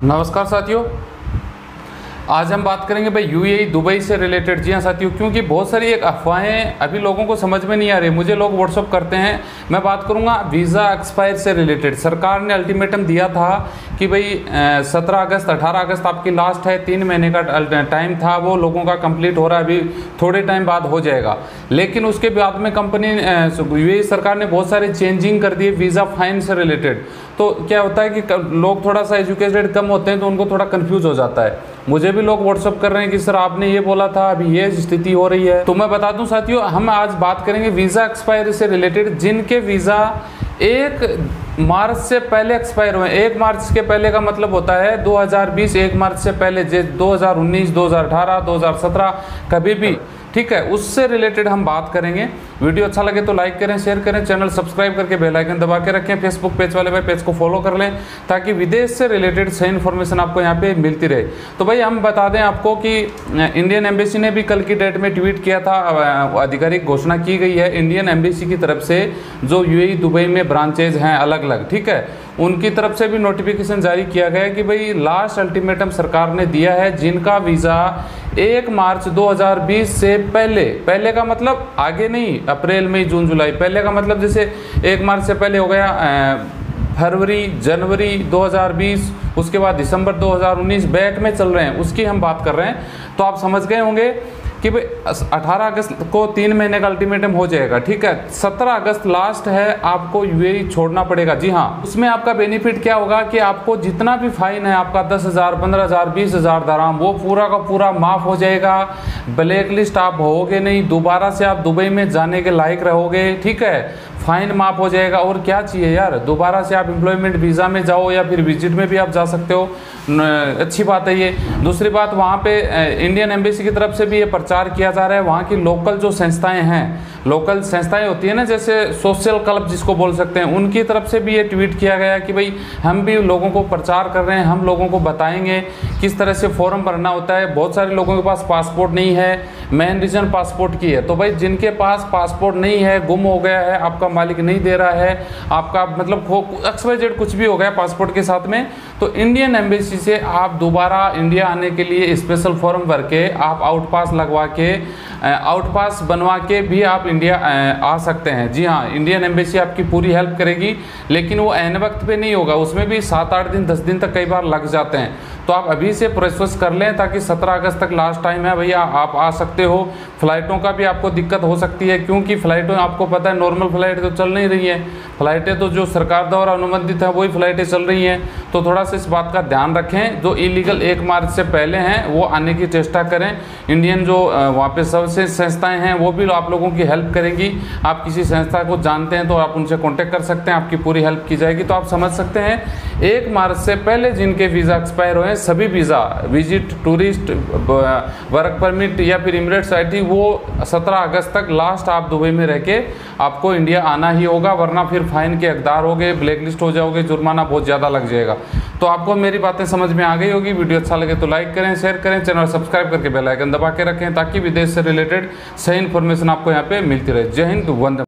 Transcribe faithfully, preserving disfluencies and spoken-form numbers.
नमस्कार साथियों, आज हम बात करेंगे भाई यूएई दुबई से रिलेटेड। जी हाँ साथियों, क्योंकि बहुत सारी एक अफवाहें अभी लोगों को समझ में नहीं आ रही। मुझे लोग व्हाट्सअप करते हैं, मैं बात करूंगा वीज़ा एक्सपायर से रिलेटेड। सरकार ने अल्टीमेटम दिया था कि भाई सत्रह अगस्त अठारह अगस्त आपकी लास्ट है, तीन महीने का टाइम था, वो लोगों का कंप्लीट हो रहा है, अभी थोड़े टाइम बाद हो जाएगा। लेकिन उसके बाद में कंपनी यूएई सरकार ने बहुत सारे चेंजिंग कर दिए वीज़ा फाइन से रिलेटेड। तो क्या होता है कि लोग थोड़ा सा एजुकेटेड कम होते हैं तो उनको थोड़ा कंफ्यूज हो जाता है। मुझे भी लोग व्हाट्सअप कर रहे हैं कि सर आपने ये बोला था, अभी ये स्थिति हो रही है। तो मैं बता दूं साथियों, हम आज बात करेंगे वीज़ा एक्सपायरी से रिलेटेड, जिनके वीज़ा एक मार्च से पहले एक्सपायर हुए। एक मार्च के पहले का मतलब होता है दो हज़ार बीस, एक मार्च से पहले दो हज़ार उन्नीस, दो हज़ार अठारह, दो हज़ार सत्रह, कभी भी, ठीक है, उससे रिलेटेड हम बात करेंगे। वीडियो अच्छा लगे तो लाइक करें, शेयर करें, चैनल सब्सक्राइब करके बेल आइकन दबा के रखें। फेसबुक पेज वाले भाई पेज को फॉलो कर लें ताकि विदेश से रिलेटेड सही इन्फॉर्मेशन आपको यहाँ पे मिलती रहे। तो भाई हम बता दें आपको कि इंडियन एम्बेसी ने भी कल की डेट में ट्वीट किया था, आधिकारिक घोषणा की गई है इंडियन एम्बेसी की तरफ से, जो यूएई दुबई में ब्रांचेज हैं अलग अलग, ठीक है, उनकी तरफ से भी नोटिफिकेशन जारी किया गया कि भाई लास्ट अल्टीमेटम सरकार ने दिया है, जिनका वीज़ा एक मार्च दो हज़ार बीस से पहले, पहले का मतलब आगे नहीं, अप्रैल मई जून जुलाई, पहले का मतलब जैसे एक मार्च से पहले हो गया फरवरी जनवरी दो हज़ार बीस, उसके बाद दिसंबर दो हज़ार उन्नीस, बैक में चल रहे हैं, उसकी हम बात कर रहे हैं। तो आप समझ गए होंगे कि भाई अठारह अगस्त को तीन महीने का अल्टीमेटम हो जाएगा, ठीक है। सत्रह अगस्त लास्ट है, आपको यूएई छोड़ना पड़ेगा। जी हाँ, उसमें आपका बेनिफिट क्या होगा कि आपको जितना भी फाइन है आपका दस हज़ार, पंद्रह हज़ार, बीस हज़ार दराम, वो पूरा का पूरा माफ़ हो जाएगा। ब्लैक लिस्ट आप होगे नहीं, दोबारा से आप दुबई में जाने के लायक रहोगे, ठीक है, फाइन माफ हो जाएगा। और क्या चाहिए यार, दोबारा से आप एम्प्लॉयमेंट वीज़ा में जाओ या फिर विजिट में भी आप जा सकते हो, अच्छी बात है ये। दूसरी बात, वहाँ पे इंडियन एम्बेसी की तरफ से भी ये प्रचार किया जा रहा है, वहाँ की लोकल जो संस्थाएं हैं, लोकल संस्थाएं होती है ना, जैसे सोशल क्लब जिसको बोल सकते हैं, उनकी तरफ से भी ये ट्वीट किया गया कि भाई हम भी लोगों को प्रचार कर रहे हैं, हम लोगों को बताएंगे किस तरह से फॉर्म भरना होता है। बहुत सारे लोगों के पास पासपोर्ट नहीं है, मेन रीजन पासपोर्ट की है। तो भाई जिनके पास पासपोर्ट नहीं है, गुम हो गया है, आपका मालिक नहीं दे रहा है, आपका मतलब खो एक्स वाई जेड कुछ भी हो गया पासपोर्ट के साथ में, तो इंडियन एम्बेसी से आप दोबारा इंडिया आने के लिए स्पेशल फॉर्म भर के आप आउट पास लगवा के, आउट पास बनवा के भी आप इंडिया आ सकते हैं। जी हाँ, इंडियन एम्बेसी आपकी पूरी हेल्प करेगी, लेकिन वो ऐन वक्त पे नहीं होगा, उसमें भी सात आठ दिन दस दिन तक कई बार लग जाते हैं। तो आप अभी से प्रोसेस कर लें ताकि सत्रह अगस्त तक लास्ट टाइम है भैया, आप आ सकते हो। फ्लाइटों का भी आपको दिक्कत हो सकती है, क्योंकि फ़्लाइटें आपको पता है नॉर्मल फ़्लाइट तो चल नहीं रही हैं, फ़्लाइटें तो जो सरकार द्वारा अनुबंधित है वही फ़्लाइटें चल रही हैं। तो थोड़ा सा इस बात का ध्यान रखें, जो इलीगल एक मार्च से पहले हैं वो आने की चेष्टा करें। इंडियन जो वहाँ पे सबसे संस्थाएँ हैं वो भी आप लोगों की हेल्प करेंगी। आप किसी संस्था को जानते हैं तो आप उनसे कॉन्टेक्ट कर सकते हैं, आपकी पूरी हेल्प की जाएगी। तो आप समझ सकते हैं एक मार्च से पहले जिनके वीज़ा एक्सपायर हुए, सभी visa, visit, tourist, work permit या फिर इमिरेट्स आईटी, वो सत्रह अगस्त तक लास्ट आप दुबई में रह के आपको इंडिया आना ही होगा, वरना फिर फाइन के हकदार होगे, ब्लैक लिस्ट हो जाओगे, जुर्माना बहुत ज़्यादा लग जाएगा। तो आपको मेरी बातें समझ में आ गई होगी। वीडियो अच्छा लगे तो लाइक करें, शेयर करें, चैनल सब्सक्राइब करके बेल आइकन दबा के रखें ताकि विदेश से रिलेटेड सही इन्फॉर्मेशन आपको यहाँ पे मिलती रहे। जय हिंद, वंदे।